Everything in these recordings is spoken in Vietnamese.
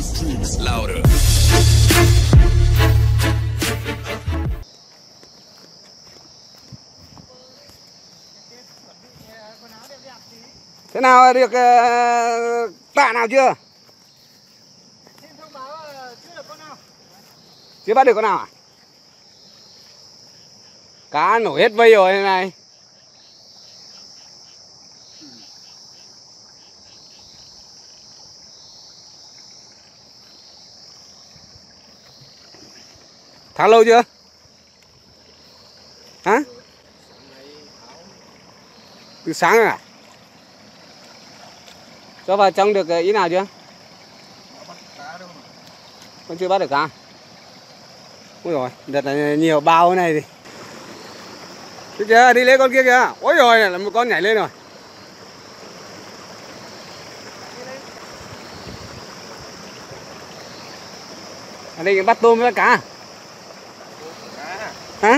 Louder. Thế nào được tạ nào chưa? Chưa bắt được con nào à? Cá nổi hết vây rồi thế này. Thả lâu chưa? Hả? Từ sáng à? Cho vào trong được ý nào chưa? Con chưa bắt được cá. Ôi rồi, đợt này nhiều bao thế này thì. Thế kìa, đi lấy con kia kìa. Ôi rồi, là một con nhảy lên rồi. Ở đây bắt tôm với bắt cá. Hả?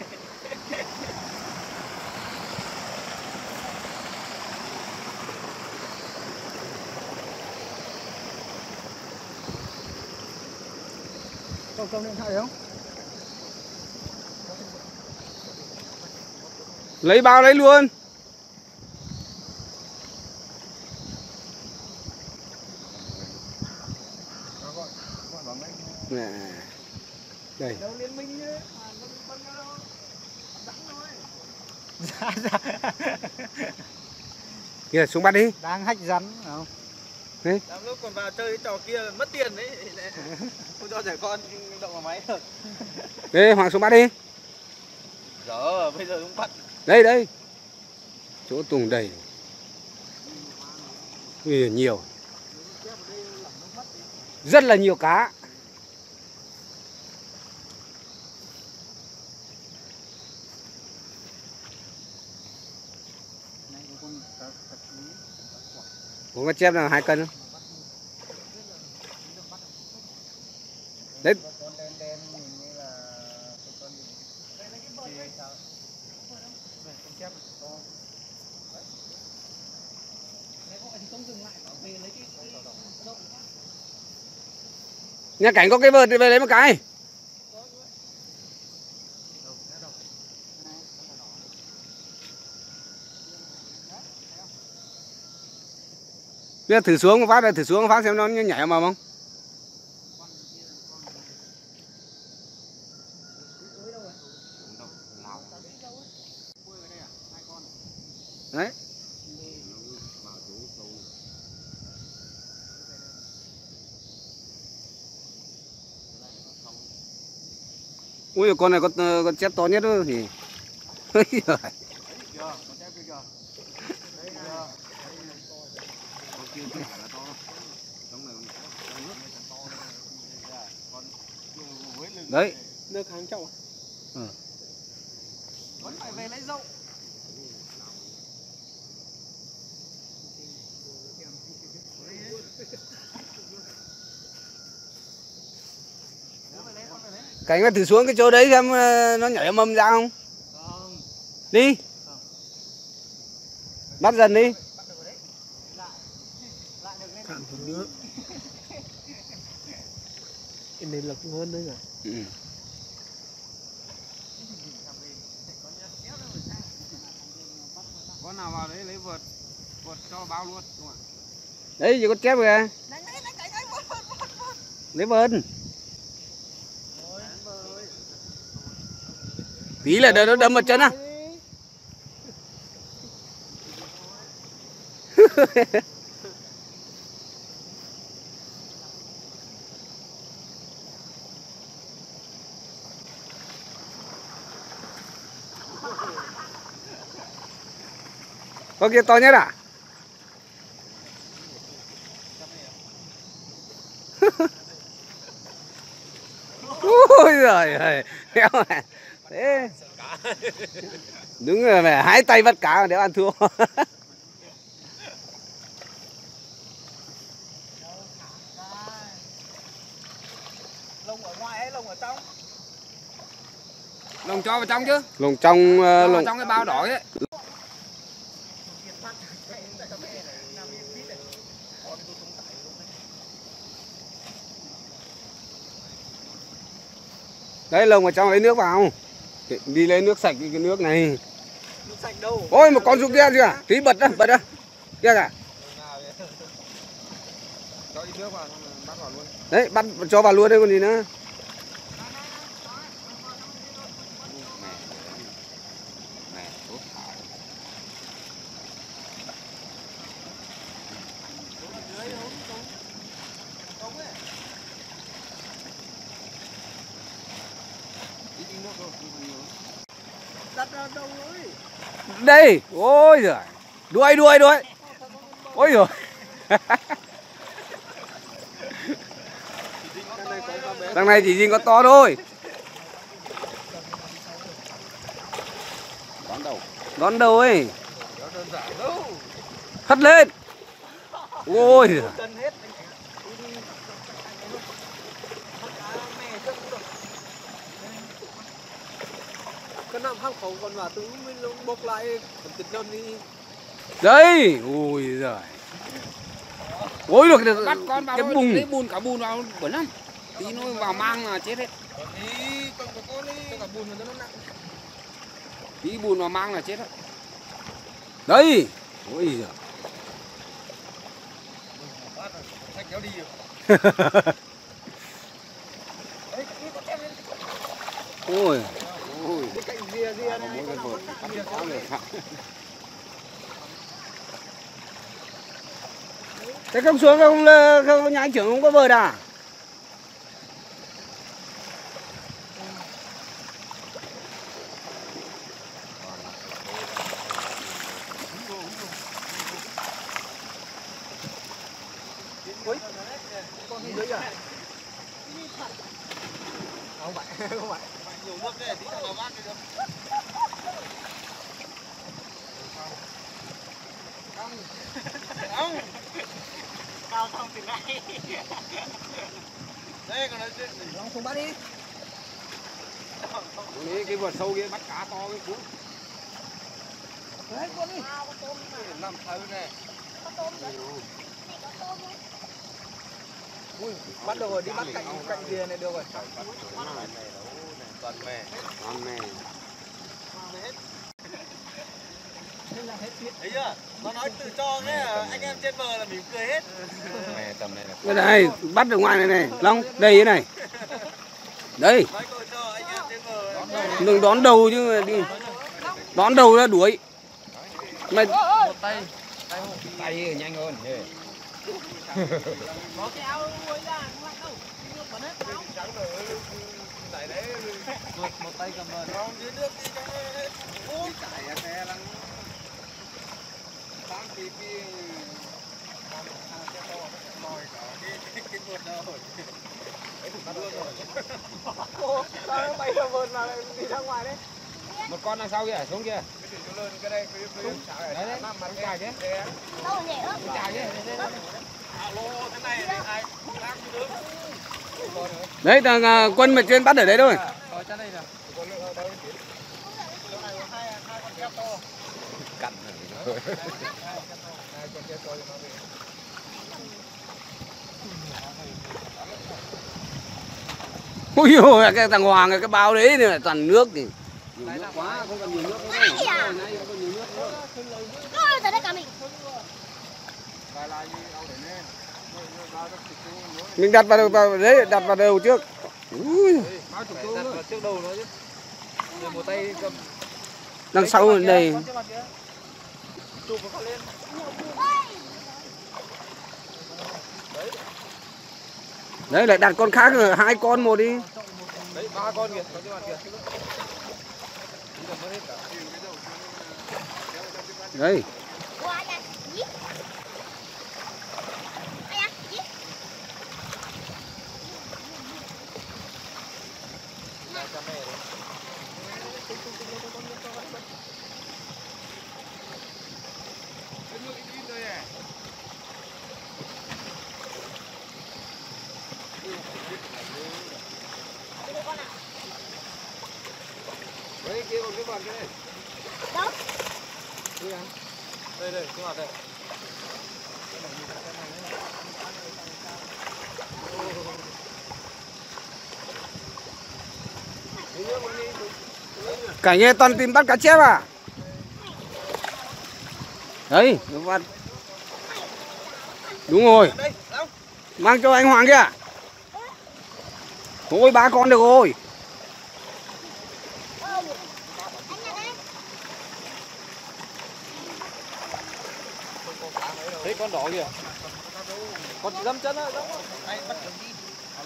Cầm điện thoại không? Lấy bao lấy luôn. Nè. Đây. Kìa xuống bắt đi. Đang hách rắn không? Đấy. Làm lúc còn vào chơi cái trò kia mất tiền đấy. Không cho trẻ con động vào máy được. Đây, Hoàng xuống bắt đi. Giờ bây giờ không bắt. Đây đây. Chỗ Tùng đầy. Ui, nhiều. Rất là nhiều cá. Có con chép là 2 cân không? Đấy. Nhà Cảnh có cái vợt thì về lấy một cái. Bây giờ thử xuống một phát, thử xuống một phát xem nó nhảy vào không? Đấy. Ui, con này con chép to nhất đó thì. Đấy. Nước hàng trọng. Vẫn phải về lấy dậu. Cảnh phải thử xuống cái chỗ đấy xem nó nhảy mâm ra không? Không. Đi. Không. Bắt dần đi. Cạn nước. Cái này lực hơn đấy à? Ừ. Con nào vào đấy lấy vợt cho bao luôn đúng không ạ? Đấy, giờ con chép kìa. Lấy vợt. Tí là nó đâm vào chân á. Con kia to nhất à? Ôi giời ơi, heo này. Thế. Đúng rồi, phải hái tay bắt cá mà đéo ăn thua. Lồng ở ngoài hay lồng ở trong? Lồng cho vào trong chứ. Lồng trong lồng trong cái bao đỏ ấy. Đấy lồng vào trong lấy nước vào. Đi lấy nước sạch cái nước này. Nước sạch đâu? Ôi một con xuống kia chưa? Tí bật đó, bật đó. Kia cả. Cho ít nước vào xong rồi bắt vào luôn. Đấy, bắt cho vào luôn đây còn gì nữa. Đặt ra đâu rồi? Đây, ôi giời. Đuôi. Ôi giời. Thằng này chỉ nhìn có to thôi. Đón đầu ấy. Đơn giản đâu. Hất lên. Ôi giời. Cân hết. Cái nằm hang khẩu còn mà tướng mới bốc lại còn thịt đơn đi. Đấy, ôi giời. Ôi được Bắt con vào cái thôi, bùng. lấy bùn cả bùn vào bẩn lắm. Tí nó vào mang là chết hết. Đi, con của con đi. Cả bùn mà nó nặng. Tí bùn vào mang là chết hết. Đấy. Ôi giời. Sách kéo đi rồi. Ôi. Cái cạnh rìa này. Thế không xuống không nhà anh trưởng không có vợt à? Ui, con đi dưới à? Không phải, không phải. Nhiều nước đây, tí nào bác đi được. Không. Cao xong từ nay. Đây còn nói chuyện gì? Không xuống bắt đi. Lấy cái vợt sâu kia bắt cá to cái cuốn. Đấy con đi. Nằm thử này. Ui, bắt đầu rồi, đi bắt cạnh rìa này được rồi. Toàn mè. Con mè. Thấy chưa? Nó nói tự cho cái anh em trên bờ là mỉm cười hết. Mè tầm này là Đây này, bắt được ngoài này này, Long, đây thế này. Đây, Nói câu cho anh em trên bờ. đừng đón đầu chứ mà đi. Đón đầu ra đuổi. Mày Một tay. tay nhanh hơn. Có cái áo mới ra, không lạnh đâu. Nước bẩn hết áo. Tại đấy. Một tay cầm bờ. Không, dưới nước đi cho nó. Ui, chạy xe lăng. Sáng tí đi. Cái vượt đâu rồi. Ô, sao nó bay ra vượt mà đi ra ngoài đấy? Một con đằng sau kìa, xuống kia. Cái đây, Đấy đấy, con chài chứ. Đâu nhỉ? Con chài chứ. alo, thế này thì ai đang đứng. đấy thằng Quân mà chuyên bắt ở đấy thôi. Ở trên đây nè. Con lượng ở đây. Chỗ này có hai con kép to. Cặn rồi. Hai con kép to cho nó về. Ui dồi, cái thằng Hoàng cái bao đấy này toàn nước thì. Nhiều nước quá, không cần nhiều nước nữa. Ai à? Hồi nãy không có nhiều nước nữa. Ôi, tới đây cả mình. Mình đặt vào đấy, đặt vào đầu trước. Ui, Đặt vào trước đầu nó chứ. Rồi một tay cầm. đằng sau đây. Chụp nó lên. Đấy lại đặt con khác rồi, hai con một đi. Đấy, ba con kìa, có trên mặt kìa. Đấy. Ủa, anh à, gì? Anh à, gì? Đấy kia còn cái vợt kia này. Đâu? Đây đây, trên mặt đây. Cảnh nghe toàn tìm bắt cá chép à? Đấy, đúng rồi. Mang cho anh Hoàng kìa. Thôi 3 con được rồi. Thấy con đỏ kìa. Con dâm chân á, đây bắt được đi.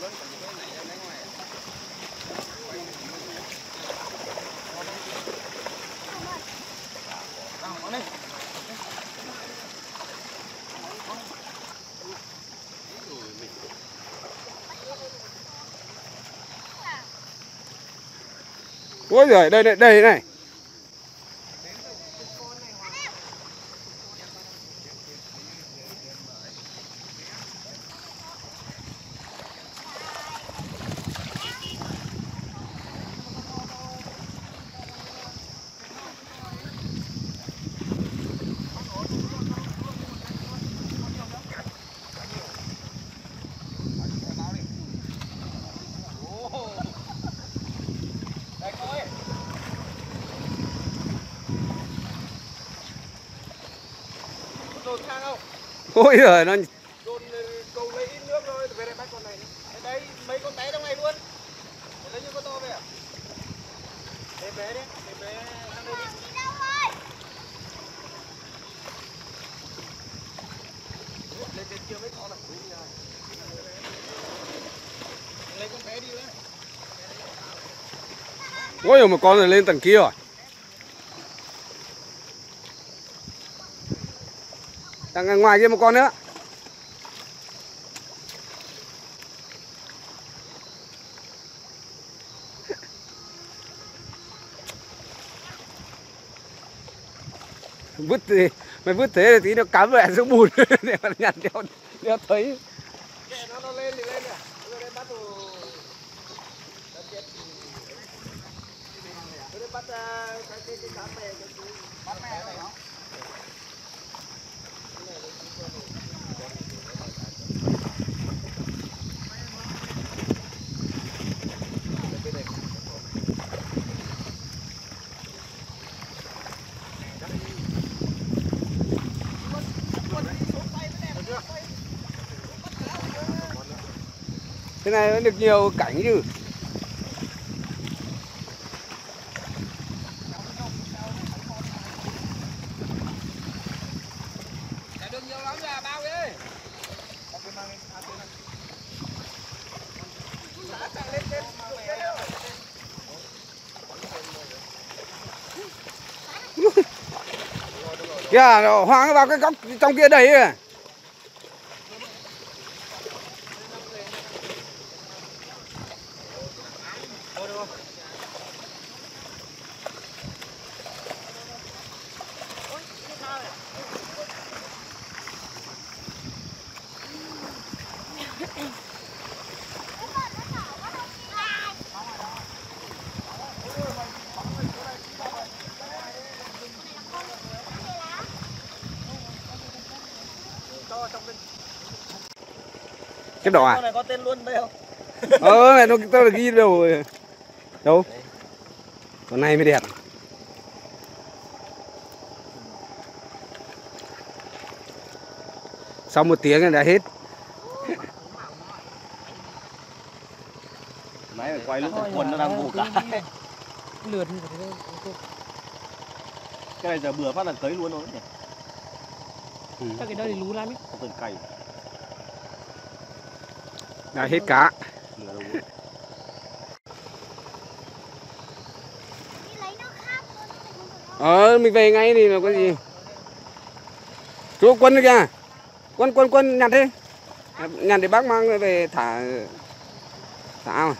Ôi giời, đây này. Ôi giời, nó Đồn cầu lấy ít nước thôi, về đây bắt con này. Đây mấy con té trong này luôn. Để lấy những con to về à? Để bé đi, để bé ăn đây đi. Lên trên kia mấy con này. Lấy con bé đi đấy. ôi giời, một con rồi lên tầng kia rồi. Đằng ngoài kia một con nữa. Vứt thì mày vứt thế thì tí nó cắm lại xuống bùn để mà nhặt đeo thấy. Kệ nó lên thì lên nè. Bây giờ bắt đồ. Bây giờ bắt cái cá mè bắt mè này không? Thế này nó được nhiều cảnh chứ. Được nhiều lắm là bao đi. Kìa, Hoàng nó vào cái góc trong kia đầy kìa. Chép đỏ à? Con này có tên luôn đây không? Này nó tao được ghi đâu rồi. Đâu? Con này mới đẹp. Sau 1 tiếng là đã hết. Máy phải quay lúc quần nó đang ngủ cả. Lượt Cái này giờ bừa phát là cấy luôn rồi nhỉ? các cái đó thì lú lắm ấy. Không cần cày. Đã hết cá. Mình về ngay thì là có gì. Chú Quân nữa kìa. Quân nhặt đi. Nhặt để bác mang về thả ao.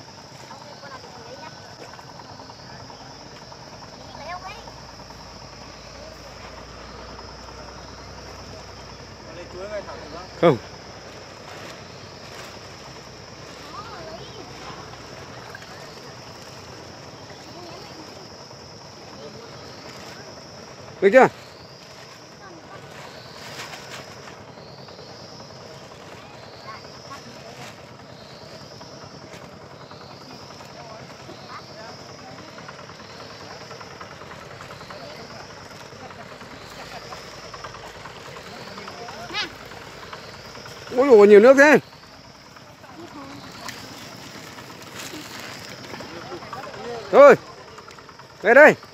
Không. Được chưa? Ôi dồi, nhiều nước thế. Thôi, về đây.